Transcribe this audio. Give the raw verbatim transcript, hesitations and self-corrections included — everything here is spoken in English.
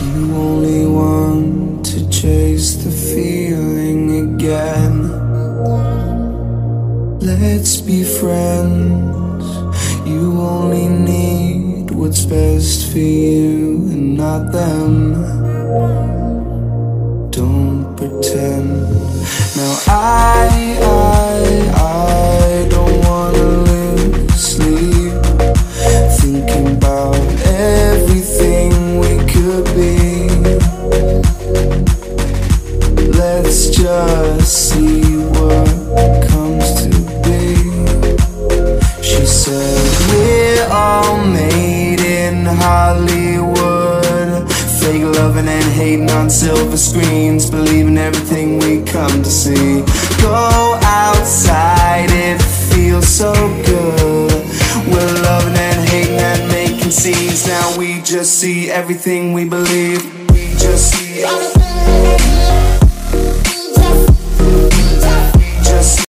You only want to chase the feeling again. Let's be friends. You only need what's best for you and not them. Don't pretend. Now I, I, I don't wanna lose sleep, thinking about everything we could be. Let's just see what comes to be. She said we're all made in Hollywood, fake loving and hating on silver screens, believing everything we come to see. Go outside, it feels so good. We're loving and hating and making scenes. Now we just see everything we believe. We just see everything.